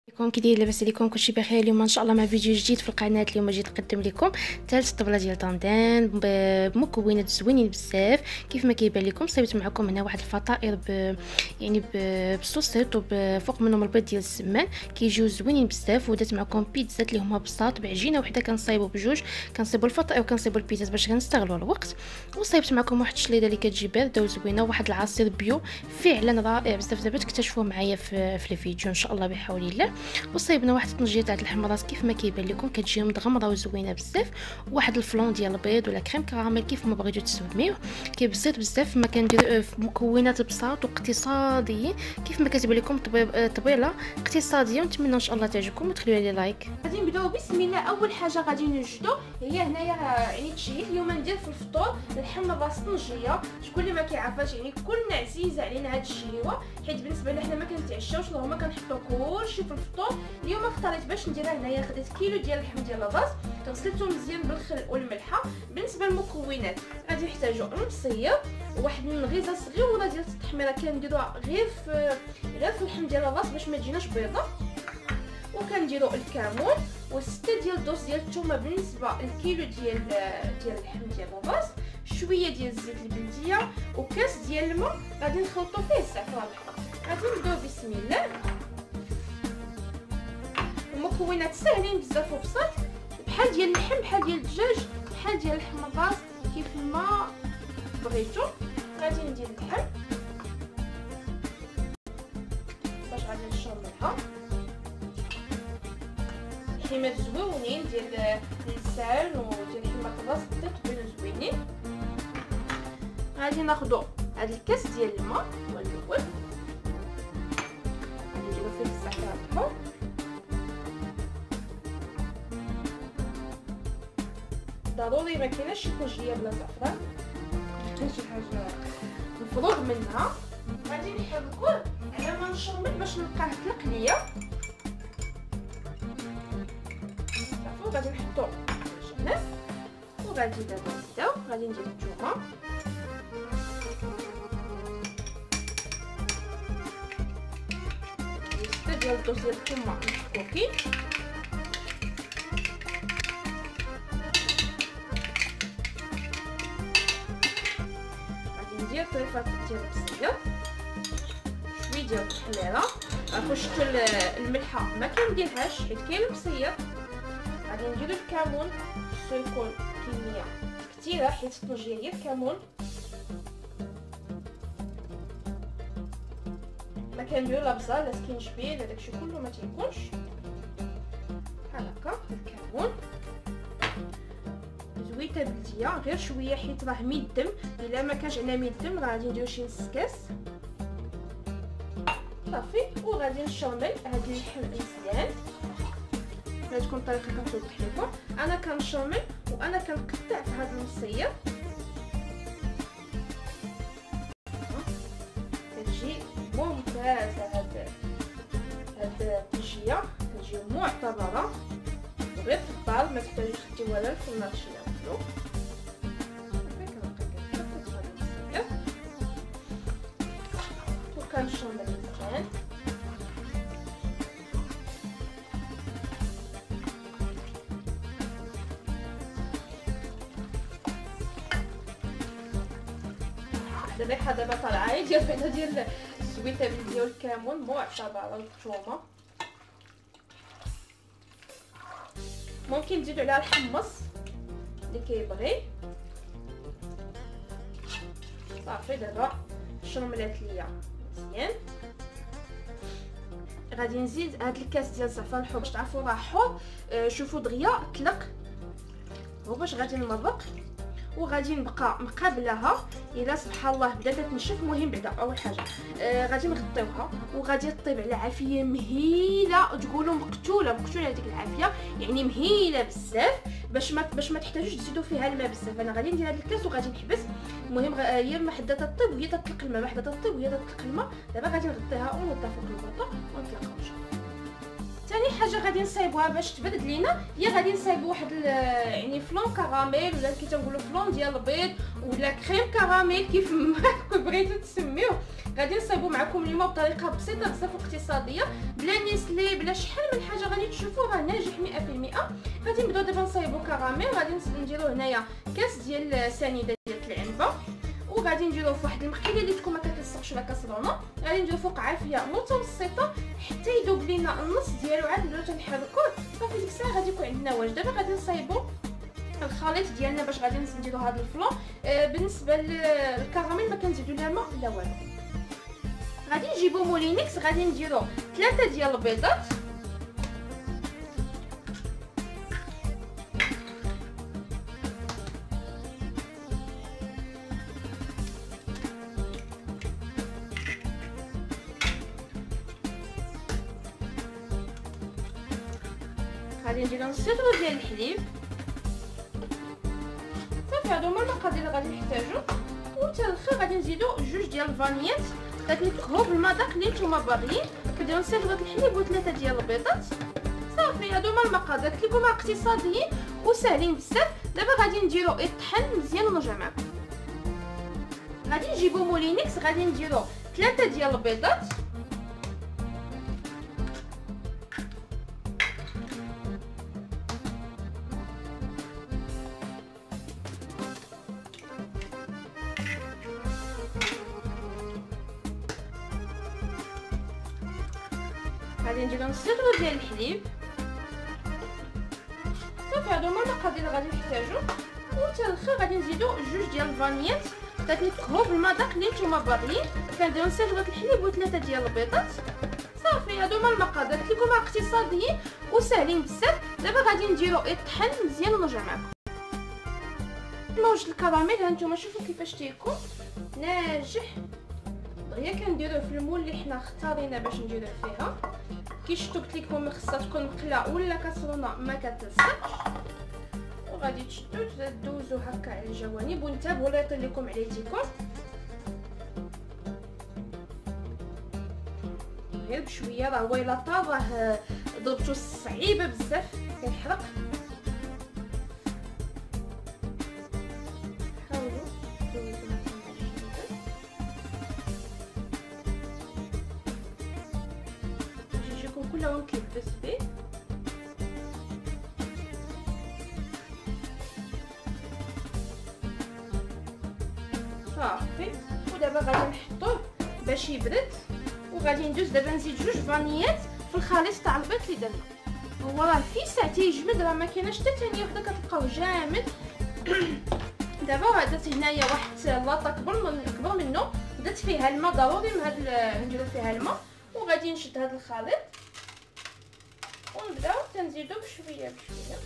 كون كي داير لاباس عليكم كلشي بخير. اليوم ان شاء الله مع فيديو جديد في القناه. اليوم جيت نقدم لكم ثالث طبله ديال طنجان بمكونات زوينين بزاف. كيف ما كيبان لكم صايبت معكم هنا واحد الفطائر بصوصيط وفوق منهم البيض ديال السمان كيجيو زوينين بزاف. ودات معكم بيتزات اللي هما بساط بعجينه وحده كنصايبوا بجوج، كنصايبوا الفطائر وكنصايبوا البيتزات باش كنستغلوا الوقت. وصايبت معكم واحد الشليده اللي كتجي بارده وزوينه وواحد العصير بيو فعلا رائع بزاف. دابا تكتشفوه معايا في الفيديو ان شاء الله بحول الله. وصايبنا واحد الطنجيه تاع اللحم راس كيف ما كيبان لكم كتجي مدغمره وزوينه بزاف. واحد الفلون ديال البيض ولا كريم كراميل كيف ما بغيتو تسميوه، كيبسيط بزاف. ما كندير في مكونات بساط واقتصاديين كيف ما كتبان لكم طبيله اقتصاديه. ونتمنى ان شاء الله تعجبكم وتخليو لي لايك. غادي نبداو بسم الله. اول حاجه غادي نوجدوا هي هنايا يعني تشهيت. اليوم ندير في الفطور اللحم راس طنجيه. شكون اللي ما كيعرفاش يعني كلنا عزيزه علينا هاد الشهيوه، حيت بالنسبه لنا حنا ما كنتعشاوش اللهم كنحطوا كلشي في الفطور. اليوم اختاريت باش نديرها هنايا. خديت كيلو ديال اللحم ديال الراس غسلته مزيان بالخل والملحه. بالنسبه للمكونات غادي نحتاجوا المصير وواحد الغيزه صغيره ديال التحميره كنديروها غير في اللحم ديال الراس باش ما تجيناش بيضه. وكنديروا الكمون و6 ديال الدوس ديال الثومه بالنسبه للكيلو ديال اللحم ديال الراس. شويه ديال الزيت البلديه وكاس ديال الماء غادي نخلطوا فيه الزعفران الاحمر. غادي نبداو بسم الله. المكونات ساهلين بزاف وبساط، بحال ديال اللحم بحال ديال الدجاج بحال ديال لحم الراس كيف ما بغيتو. غادي ندير اللحم باش غادي نشربها حمات زويونين ديال اللسان وديال حمات الراس طيبين زوينين. غادي ناخذوا هاد الكاس ديال الماء هو الاول، غادي نديرو فيه الزعفران الاحمر. ضروري ما كايناش شي طنجيه بلا زعفران، حتى شي حاجه مفروغ منها. غادي نحركو على ما نشرمل باش نبقى تلق ليا. صافي غادي نحطو الجهاز وغادي دابا نبداو. غادي ندير الثومه ديال الدوس ديال الثومه مفكوكين. غادي ندير طريفات ديال البصير، شويه ديال التحميره. عرفتوا شفتوا الملحه ما كنديرهاش حيت كاين البصير. غادي نديرو الكمون، خصو يكون كميه كثيره حيت الطنجيه هي الكمون. ما كنديرو لا بزار لا سكينجبير لا داكشي كله ما تيكونش بحال هكا. الكمون زويته بلديه غير شويه حيت راه ميدم. الا ما كانش عندنا ميدم راه غادي نديرو شي نص كاس صافي. وغادي نشرمل هاد اللحم مزيان. غادي تكون الطريقه كنوضح لكم. انا كنشرمل وانا كنقطع في هاد المصير. كتجي ممتازه هاد الطنجيه، كتجي معتبره غير في الدار، ما تحتاجوش ديروا ولا الفرن شي والو. صافي كنبقى كنفتح هاد المصير وكنشرمل مزيان. الريحه دابا طالعه ديال الفيضه ديال الزويته بلديه والكمون معتبره والثومه. ممكن تزيدوا عليها الحمص اللي كيبغي. صافي دابا شرملات ليا مزيان. غادي نزيد هاد الكاس ديال الزعفران الحر باش تعرفوا راه حر. شوفوا دغيا طلق هو باش غادي نمرق. وغادي نبقى مقابلها الا سبحان الله بدات تنشف. مهم بعدا اول حاجه غادي نغطيوها وغادي طيب على عافيه مهيله. تقولوا مقتوله هذيك العافيه يعني مهيله بزاف باش ما تحتاجوش تزيدوا فيها الماء بزاف. انا غادي ندير هذا الكاس وغادي نحبس. المهم هي ما حدا تطيب وهي تطلق الماء، ما حدا تطيب وهي تطلق الماء. دابا غادي نغطيها ونوضها فوق الغطاء ونطلقها ان شاء الله. ثاني حاجه غادي نصايبوها باش تبرد لينا هي غادي نصايبو واحد يعني فلون كراميل ولا كي تنقولوا فلون ديال البيض ولا كريم كراميل كيف ما بغيتو تسميوه. غادي نصايبو معكم اليوم بطريقه بسيطه بزاف واقتصاديه بلا نسلي بلا شحال من حاجه غادي تشوفوا راه ناجح 100%. غادي نبداو دابا نصايبو كراميل. غادي نديرو هنايا كاس ديال سنيده ديال العنبه وغادي نديرو في واحد المقيله اللي تكون ما كتلصقش ولا كسرونه. غادي نديرو فوق عافيه متوسطه حتى يذوب لينا النص ديالو عاد نبداو تنحركوه. صافي ديك الساعه غادي يكون عندنا واجد. دابا غادي نصايبو الخليط ديالنا باش غادي نديرو هذا الفلون. بالنسبه للكراميل ما كنزيدو لا الماء لا والو. غادي نجيبو مولينكس. غادي نديرو 3 ديال البيضات غادي نديرو نص لتر ديال الحليب. صافي هادو هما المقادير اللي غادي نحتاجو. وحتى الاخر غادي نزيدو 2 ديال الفانيات كتنكهو بالمذاق اللي نتوما باغيين. كديرو نص لتر الحليب و3 ديال البيضات. صافي هادو هما المقادير قلت لكم اقتصاديين وساهلين بزاف. دابا غادي نديرو يطحن مزيان ونرجع معكم. غادي نجيبو مولينكس. غادي نديرو 3 ديال البيضات غادي نديرو نص لتر ديال الحليب. صافي هادو هما المقادير اللي غادي نحتاجو. وحتى الاخر غادي نزيدو 2 ديال الفانيات كتنكهو بالمذاق اللي نتوما باغيين. كنديرو نص لتر الحليب و3 ديال البيضات. صافي هادو هما المقادير قلت لكم اقتصاديين وساهلين بزاف. دابا غادي نديرو يطحن مزيان ونرجع معكم. موج الكراميل ها نتوما شوفوا كيفاش تيكون ناجح. دغيا كنديروه في المول اللي حنا اختارينا باش نديروه فيها. كي شفتوا قلت لكم خصها تكون مقله ولا كسرونه ما كتلصقش. وغادي تشدو تدوزو هكا على الجوانب وانتبهوا لا يطير لكم على يديكم. غير بشويه راه هو الا طاب راه ضربتو صعيبه بزاف كيحرق. كل لون كيلبس فيه. صافي ودابا غادي نحطوه باش يبرد. وغادي ندوز دابا نزيد 2 فانيات في الخليط تاع البيض اللي درنا. هو راه في ساعه تيجمد راه ما كايناش حتى ثانيه وحده كتلقاو جامد. دابا درت هنايا واحد لاطه كبر منه درت فيها الماء. ضروري نديرو فيها الماء. وغادي نشد هذا الخليط ونبداو تنزيدو بشويه بشويه.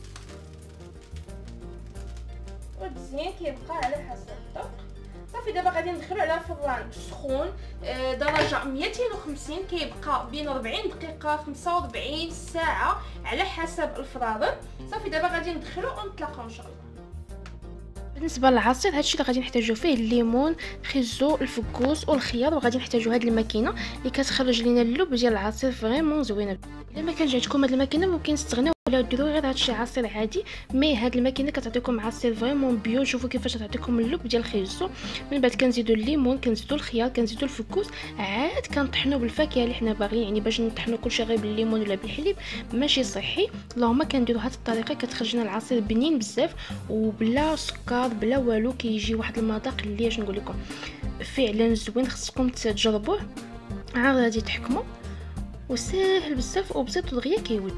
والتزيين كيبقى على حسب الذوق. صافي دابا غادي ندخلو على فران سخون درجه 250. كيبقى بين 40 دقيقه 45 ساعه على حسب الفران. صافي دابا غادي ندخلو ونتلاقاو ان شاء الله. بالنسبه للعصير هادشي اللي غادي نحتاجو فيه الليمون خيزو الفكوس والخيار. وغادي نحتاجو هاد الماكينه اللي كتخرج لينا اللب ديال العصير فريمون زوينه. الا ما كانش عندكم هاد الماكينه ممكن تستغناو ولا ديروا غير هادشي عصير عادي. مي هاد الماكينه كتعطيكم عصير فريمون بيو. شوفوا كيفاش تعطيكم اللب ديال الخيزو. من بعد كنزيدوا الليمون كنزيدوا الخيار كنزيدوا الفكوس. عاد كنطحنوا بالفاكهه اللي حنا باغيين. يعني باش نطحنوا كلشي غير بالليمون ولا بالحليب ماشي صحي. اللهم كنديروا هاد الطريقه كتخرج لنا العصير بنين بزاف وبلا سكر بلا والو. كيجي واحد المذاق اللي اش نقول لكم فعلا زوين. خصكم تجربوه عاد غادي تحكموا. وساهل بزاف وبسيط ودغيا كيولي.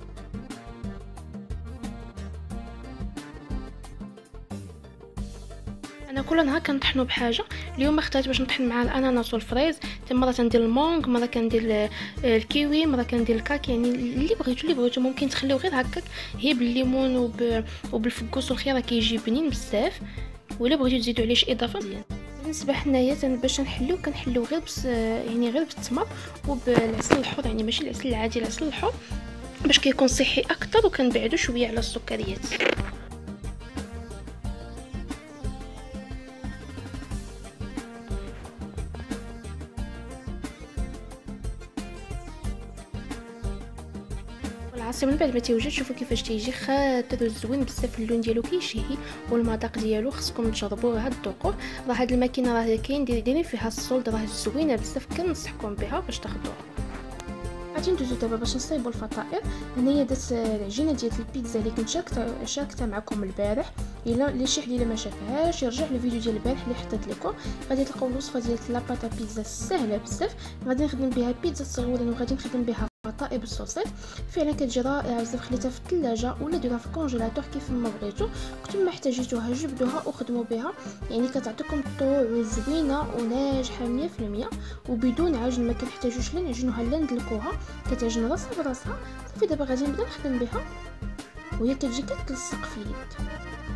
انا كل نهار كنطحنوا بحاجه. اليوم اختاريت باش نطحن مع الاناناس والفريز. مره كندير المونغ مره كندير الكيوي مره كندير الكاك. يعني اللي بغيتو ممكن تخليو غير هكاك هي بالليمون وبالفكوس والخيار كيجي بنين بزاف. ولا بغيتو تزيدوا عليه شي اضافه مزيان. بالنسبه حنايا باش كنحلو غير يعني غير بالتمر وبالعسل الحر. يعني ماشي العسل العادي العسل الحر باش كيكون صحي اكثر. وكنبعدو شويه على السكريات. العصير من بعد ما تيوجد شوفوا كيفاش تيجي خاطر وزوين بزاف، اللون ديالو كيشهي والمذاق ديالو خصكم تجربوه تذوقوه. راه هاد الماكينه راه كاين دايرين فيها الصولد، راه زوينه بزاف، كنصحكم بها باش تاخذوها. غادي ندوزو دابا باش نصايبوا الفطائر. هنايا درت العجينه ديال البيتزا اللي كنت شاركتها معكم البارح. الا اللي شي حد اللي ما شافهاش يرجع للفيديو ديال البارح اللي حطيت لكم، غادي تلقاو الوصفه ديال لاباطا بيتزا سهله بزاف. غادي نخدم بها بيتزا صغيره وغادي نخدم بها فطائر بالصوصيط. فعلا كتجي رائعه بزاف، خليتها في الثلاجه ولا ديروها في الكونجيلاتور كيف ما بغيتو. كنت ما احتاجيتوها جبدوها وخدموا بها، يعني كتعطيكم الطوع وزوينه وناجحه 100% وبدون عجن، ما كنحتاجوش لا نعجنوها لا ندلكوها، كتعجن راسها براسها. صافي دابا غادي نبدا نخدم بها وهي كتجي كتلصق في اليد.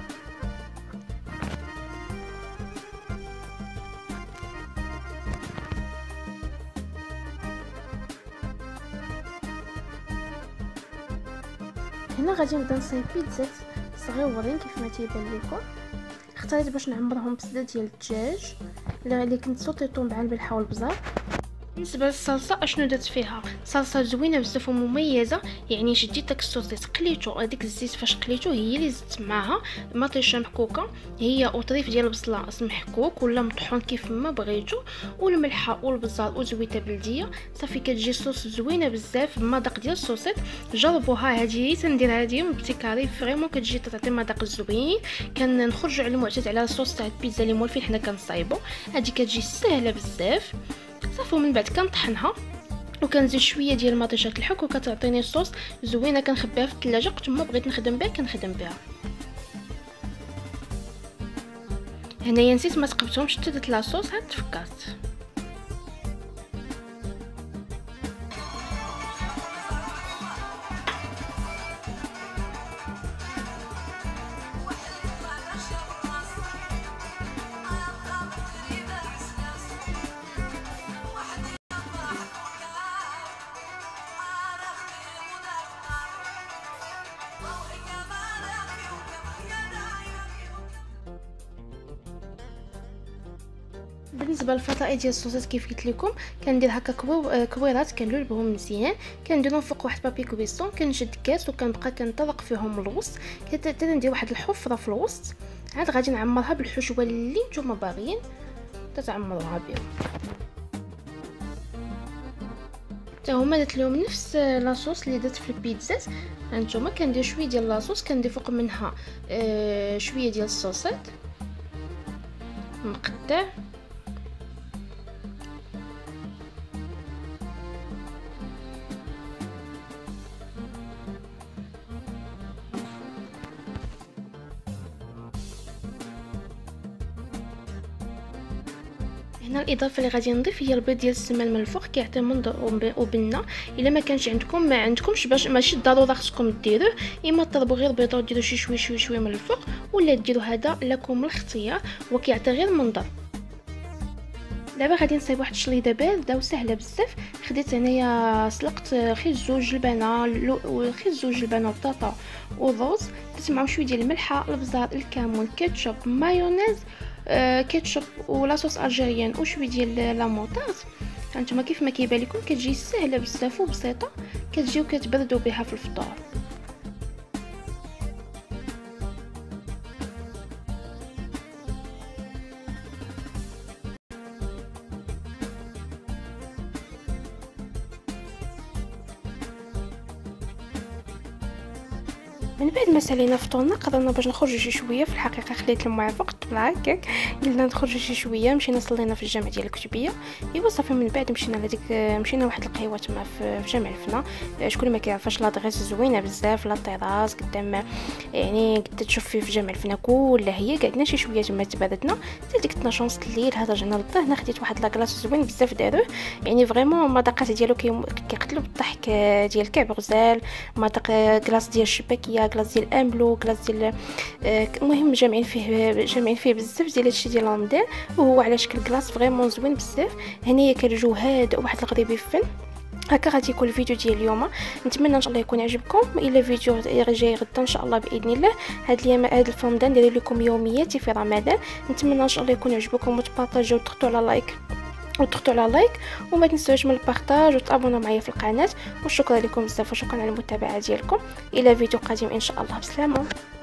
هنا غادي نبدا نصايب بيتزات صغيورين كيف ما تيبان لكم. اختاريت باش نعمرهم بزاف ديال الدجاج اللي كنت صوتيتهم مع الملحه والبزار. بالنسبه للصلصه اشنو درت فيها؟ صلصه زوينه بزاف ومميزه، يعني شديت داك الصوصيط قليتو، هذيك الزيت فاش قليتو هي اللي زدت معاها مطيشه محكوكه، هي وطريف ديال البصله محكوك ولا مطحون كيف ما بغيتو، والملحه والبزار وزويته بلديه. صافي كتجي صوص زوينه بزاف بمذاق ديال الصوصيط. جربوها، هذه تندير هذه بابتكاري فريمون كتجي تعطي مذاق زوين. كنخرجوا على المعتاد على الصوص تاع البيتزا اللي مولفين حنا كنصايبو، هذه كتجي سهله بزاف. صافي ومن بعد كنطحنها وكنزيد شويه ديال مطيشه الحك وكتعطيني صوص زوينه. كنخبيها في الثلاجه، وقت ما بغيت نخدم بها كنخدم بها. هنايا نسيت ما تقبتهمش حتى درت لاصوص عاد تفكرت. بالنسبه للفطائر ديال الصوصات كيف قلت لكم كندير هكا كويرات كنلولبهم مزيان، كنديرهم فوق واحد بابي كوبيسون، كنشد كاس وكنبقى كنطرق فيهم الوسط حتى ندير واحد الحفره في الوسط. عاد غادي نعمرها بالحشوه اللي نتوما باغيين تتعمروها بهم. حتى هما درت لهم نفس لاصوص اللي درت في البيتزات. هانتوما كندير شويه ديال لاصوص، كندير فوق منها شويه ديال الصوصات مقطع. هنا الاضافه اللي غادي نضيف هي البيض ديال السمان من الفوق، كيعطي منظر وبنه. الا ما كانش عندكم ما عندكمش باش ماشي ضروري خصكم ديروه، اما تضربوا غير بيضه وديروا شويه من الفوق، ولا ديروا هذا لكم الاختيار وكيعطي غير منظر. دابا غادي نصايب واحد الشليضه بارده وسهله بزاف. خديت هنايا سلقت خير زوج البنه بطاطا والرز، درت معهم شويه ديال الملحه البزار الكمون كاتشوب مايونيز كاتشوب ولاصوص الجيريان وشويه ديال لا موطارد. هانتوما كيف ما كيبان لكم كتجي سهله بزاف وبسيطه، كتجيو كتبردوا بها في الفطور. من بعد ما سالينا فطورنا قررنا باش نخرجوا شي شويه. في الحقيقه خليت الموعظه قلت بلا هكاك قلنا نخرجوا شي شويه، مشينا صلينا في الجامع ديال الكتبيه. ايوا صافي من بعد مشينا واحد القهوه تما في جامع الفنا. شكون ما كيعرفش لاطغيس زوينه بزاف، لا طراز قدام يعني قد تشوف فيه في جامع الفنا كلها هي. قعدنا شي شويه تما تبردنا حتى ديك 12 ونص الليل. هذا رجعنا للدار، هنا خديت واحد لاكلاص زوين بزاف داروه، يعني فريمون المذاقات ديالو كيقتلوا بالضحك ديال كعب غزال، مذاق كلاص ديال الشباكيه، كلاص ديال امبلو، كلاص ديال المهم جامعين فيه بزاف ديال هادشي ديال رمضان، وهو على شكل كلاص فريمون زوين بزاف. هنايا كالجو هادئ وواحد الغريبي فن. هكا غادي يكون الفيديو ديال اليوم، نتمنى ان شاء الله يكون عجبكم. الى فيديو جاي غدا ان شاء الله باذن الله. هاد الايام هاد رمضان ندير لكم يومياتي في رمضان، نتمنى ان شاء الله يكون عجبكم وتبارطاجيو وتضغطوا على لايك وتضغطوا على لايك وما تنسوش من البارطاج وتابونوا معايا في القناه. وشكرا لكم بزاف وشكرا على المتابعه ديالكم. الى فيديو قادم ان شاء الله. بسلامه.